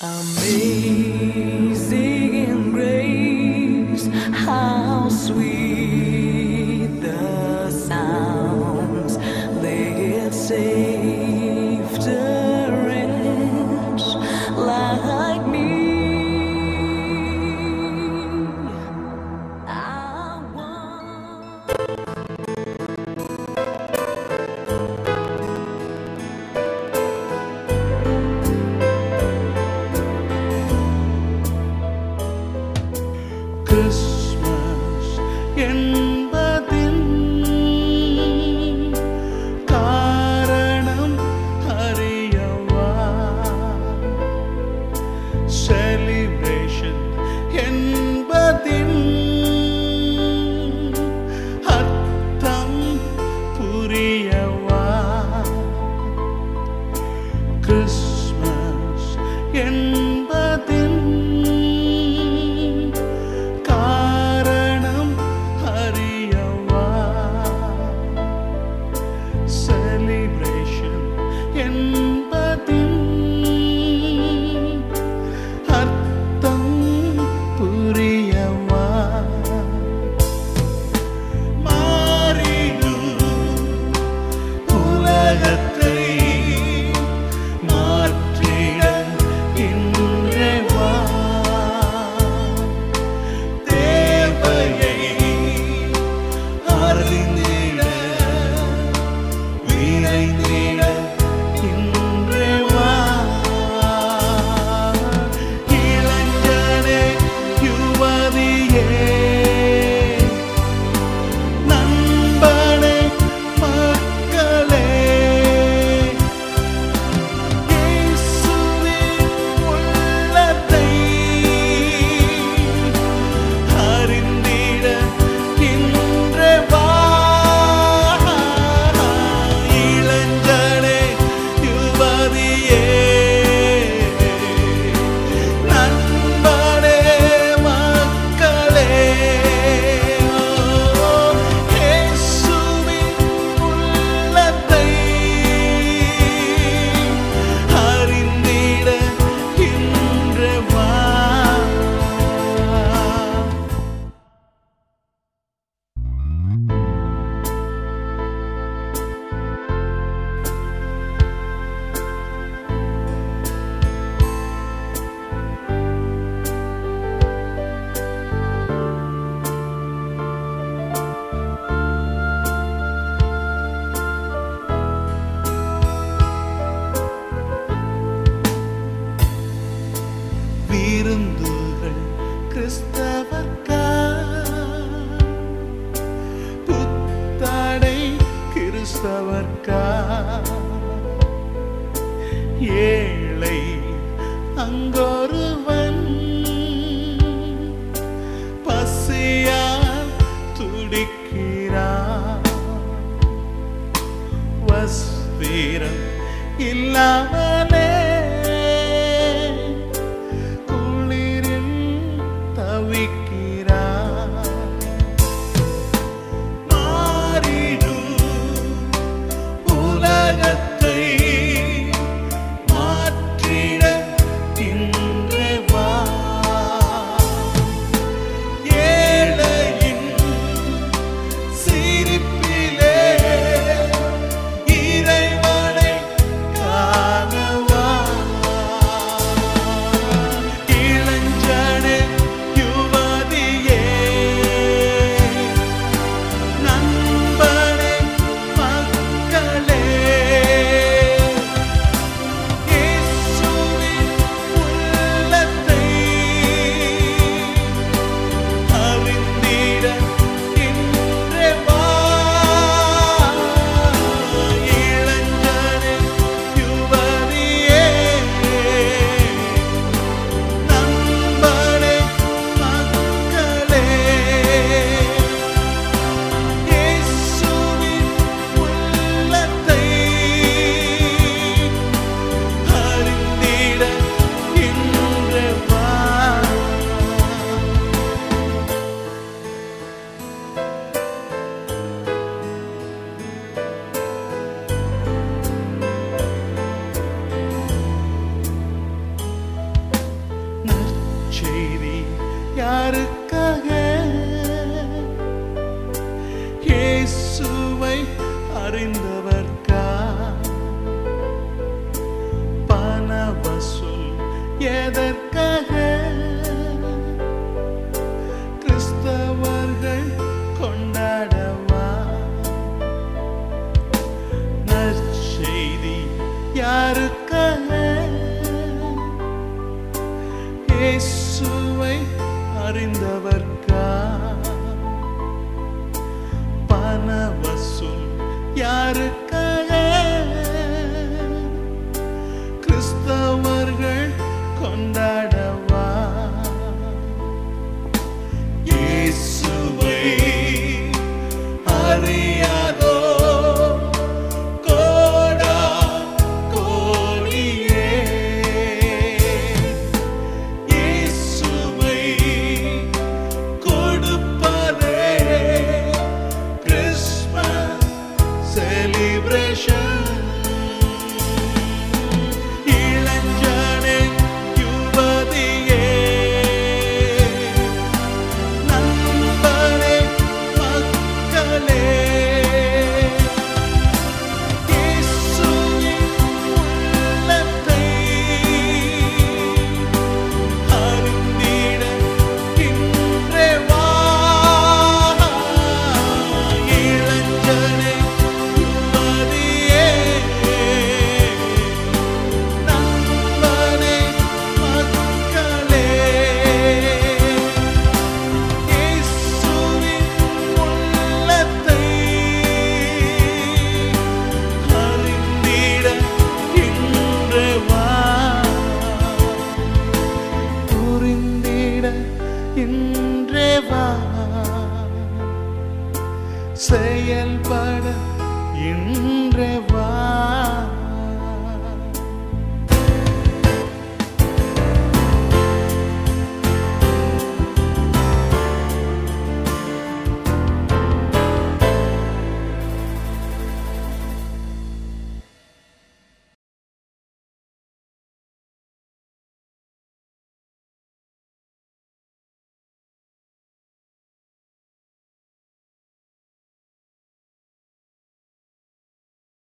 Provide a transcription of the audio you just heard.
Amazing grace, how sweet the sounds that saved a wretch like me. Christmas என்பதின் காரணம் அறியவா? Celebration என்பதின் அர்த்தம் புரியவா? Christmas என்பதின் celebration என்பதின் அர்த்தம் புரியவா? மாறிடும் உலகத்தை மாற்றிட இன்றே வா. தேவையை அறிந்திட விரைந்திட இன்றே வா. இளைஞனே யுவதியே நண்பனே மக்களே இயேசுவின் உள்ளத்தை அறிந்திட இன்றே வா. இளைஞனே யுவதியே நண்பனே மக்களே இயேசுவின் உள்ளத்தை அறிந்திட இன்றே வா. விருந்துகள் கிறிஸ்தவர்க்கா, புத்தாடை கிறிஸ்தவர்க்கா, ஏழை அங்கொருவன் பசியால் துடிக்கிறான். வஸ்திரம் இல்லாமலே குளிரில் தவிக்கிறான். மாறிடும் உலகத்தை மாற்றிட இன்றே வா. ஏழையின் சிரிப்பிலே இறைவனை காண அறிந்தவர்க்கா பணவசூல் எதற்காக கிறிஸ்தவர்கள் கொண்டாடவா நற்செய்தி யாருக்காக இயேசுவை அறிந்தவர்க்கா பணவசூல் யாருக்காக கிறிஸ்தவர்கள் கொண்டாடவா இயேசுவை அறியாதோ கோடா கோடியே இயேசுவை கொடுப்பதே கிறிஸ்மஸ் celebration இளஞ்சனே யுவதியே நண்பரே மக்களே இயேசுவின் உள்ளத்தை அறிந்திட இன்றே வா இளஞ்சனே யுவதியே நண்பரே மக்களே இயேசுவின் உள்ளத்தை அறிந்திட இன்று வா புரிந்திட இன்றே வா